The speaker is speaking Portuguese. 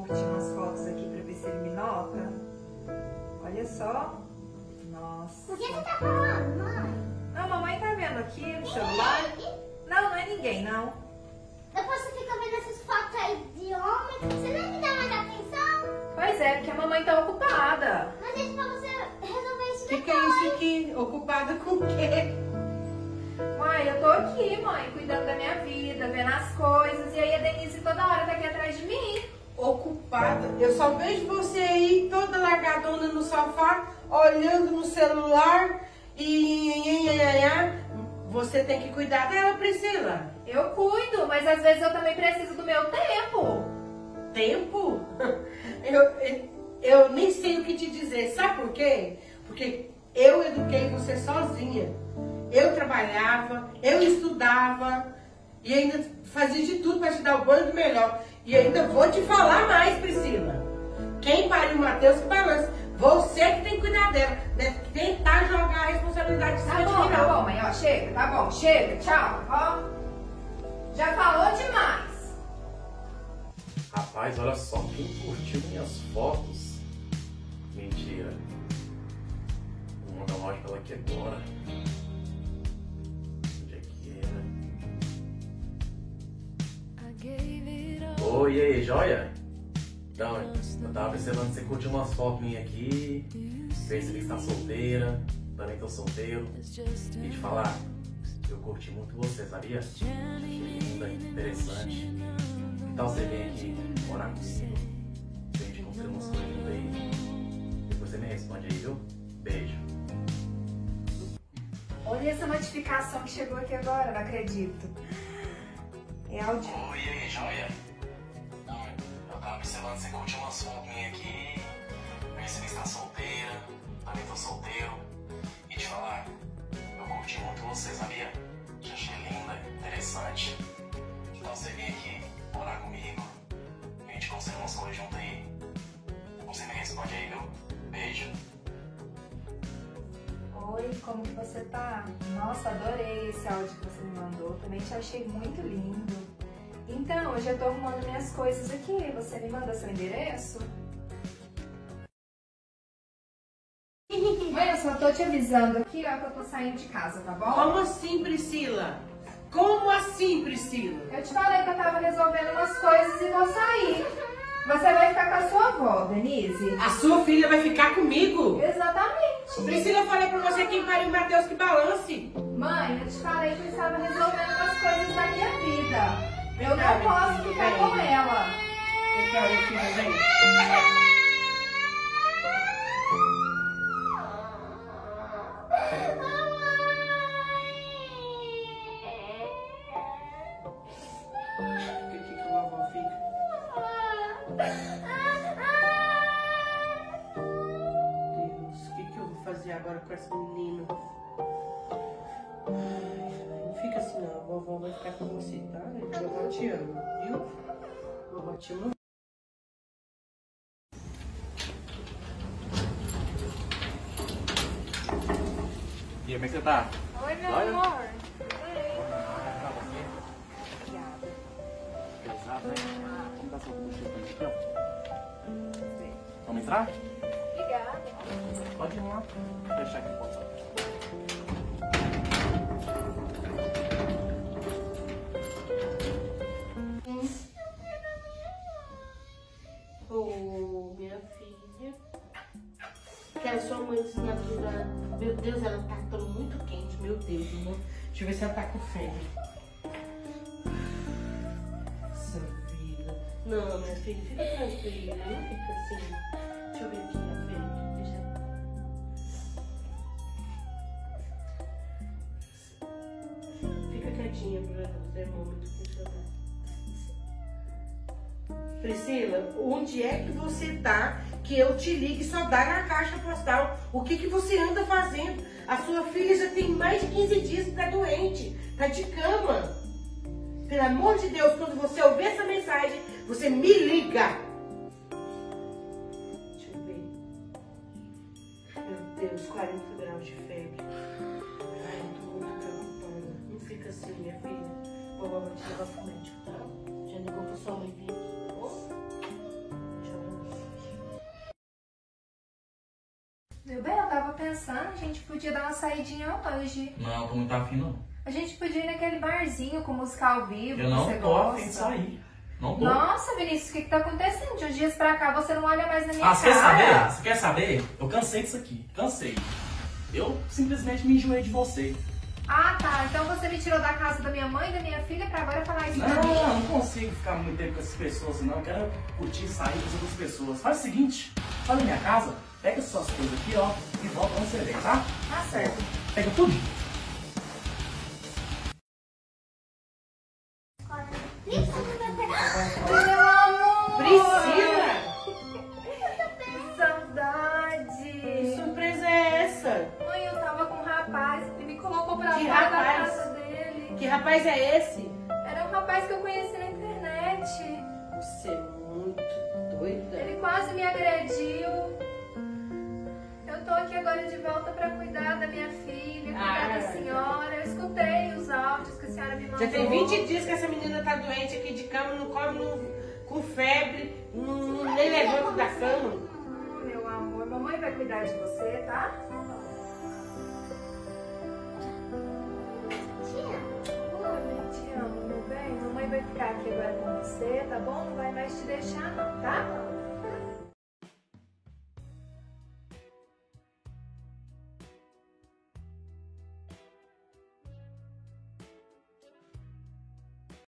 curtir umas fotos aqui pra ver se ele me nota. Olha só. Nossa. Por que você tá falando, mãe? Não, mamãe tá vendo aqui no celular. Não, não é ninguém, não. Depois você fica vendo essas fotos aí de homem, você nem me dá mais atenção? Pois é, porque a mamãe tá ocupada. Mas deixa pra você resolver isso O que depois. é isso aqui? Ocupada com o quê? Mãe, eu tô aqui, mãe, cuidando da minha vida, vendo as coisas. E aí a Denise toda hora tá aqui atrás de mim. Ocupada? Eu só vejo você aí toda largadona no sofá, olhando no celular e... Você tem que cuidar dela, Priscila. Eu cuido, mas às vezes eu também preciso do meu tempo. Tempo? Eu nem sei o que te dizer. Sabe por quê? Porque eu eduquei você sozinha. Eu trabalhava, eu estudava e ainda fazia de tudo para te dar o banho do melhor. E ainda vou te falar mais, Priscila. Quem pariu o Matheus que balança. Você que tem que cuidar dela. Deve tentar jogar a responsabilidade de cima de mim, Tá não. bom, mãe, ó, chega, tá bom, chega, tchau, ó. Já falou demais. Rapaz, olha só, quem curtiu minhas fotos? Mentira. Vou mandar um áudio pra ela aqui agora. Onde é que era? Oi, e aí, joia? Então, eu tava observando que você curtiu umas fotos minhas aqui. Percebi que tá solteira. Também tô solteiro. E te falar, eu curti muito você, sabia? Achei linda, interessante. Então você vem aqui morar comigo. A gente construir umas coisas juntas aí. Depois você me responde aí, viu? Beijo. Olha essa notificação que chegou aqui agora, não acredito. É áudio. Oi, e aí, joia? Eu tava observando que você curtiu umas fotos minhas aqui. Percebi que tá solteira. Também tô solteiro. E te falar, eu curti muito você, sabia? Te achei linda, interessante. Então você vem aqui morar comigo. A gente construir umas coisas juntas aí. Você me responde aí, viu? Beijo. Oi, como que você tá? Nossa, adorei esse áudio que você me mandou. Também te achei muito lindo. Então, hoje eu tô arrumando minhas coisas aqui. Você me manda seu endereço? Mãe, eu só tô te avisando aqui, ó, que eu tô saindo de casa, tá bom? Como assim, Priscila? Como assim, Priscila? Eu te falei que eu tava resolvendo umas coisas e vou sair. Você vai ficar com a sua avó, Denise? A sua filha vai ficar comigo? Exatamente. Priscila, eu falei pra você quem pariu o Matheus que balance. Mãe, eu te falei que eu estava resolvendo umas coisas da minha vida. Eu Vem cá, não posso minha ficar filha, com vem. ela. Vem cá, minha filha, vem. Fica aqui que a vovó fica. Deus, o que eu vou fazer agora com essa menina? Ai, não fica assim não, a vovó vai ficar com você, tá? A vovó te ama, viu? A vovó te ama. E aí, como é que você tá? Oi, meu Olha. amor. Pra você. Obrigada. Pesado, né? Vamos dar sua puxa aqui, ó. Vamos entrar? Obrigada. Pode ir lá. Vou fechar aqui o portão. Ô, minha filha. Que a sua mãe ensinava a ajudar. Meu Deus, ela tá tão muito quente, meu Deus, irmão. Deixa eu ver se ela tá com febre. Essa vida. Não, minha filha, fica tranquila, não fica assim. Deixa eu ver aqui a febre. Deixa Fica quietinha pra o termômetro funcionar. Priscila, onde é que você tá que eu te ligue só dá na caixa postal? O que você anda fazendo? A sua filha já tem mais de 15 dias que tá doente, tá de cama. Pelo amor de Deus, quando você ouvir essa mensagem, você me liga. Deixa eu ver. Meu Deus, 40 graus de febre. Ai, eu tô muito preocupada. Não fica assim, minha filha. Vovó vai te levar pro médico, tá? Já ligou pra sua mãe vir aqui, tá bom? Meu bem, eu tava pensando, a gente podia dar uma saidinha hoje. Não, tô muito afim não. A gente podia ir naquele barzinho com música ao vivo. Eu não você tô gosta. afim de sair. Não tô. Nossa, Vinícius, o que tá acontecendo? De uns dias pra cá você não olha mais na minha Você quer cara. saber? Você quer saber? Eu cansei disso aqui. Cansei. Eu simplesmente me enjoei de você. Ah, tá. Então você me tirou da casa da minha mãe e da minha filha pra agora falar isso pra mim? Não, não consigo ficar muito tempo com essas pessoas, não. Eu quero curtir, sair com as outras pessoas. Faz o seguinte, vai na minha casa, pega suas coisas aqui, ó, e volta onde você vem, tá? Tá certo. Pega tudo. Meu amor! Priscila! Que saudade! Que surpresa é essa? Mãe, eu tava com um rapaz, ele me colocou pra Que fora da rapaz? casa dele. Que rapaz é esse? Era um rapaz que eu conheci na internet. Você é muito doida. Ele quase me agrediu. Eu tô aqui agora de volta pra cuidar da minha filha, cuidar da senhora. Eu escutei os áudios que a senhora me mandou. Já tem 20 dias que essa menina tá doente aqui de cama, não come, com febre, nem levanta da cama. Meu amor, mamãe vai cuidar de você, tá? Oi, te amo, meu bem. Mamãe vai ficar aqui agora com você, tá bom? Não vai mais te deixar, não, tá?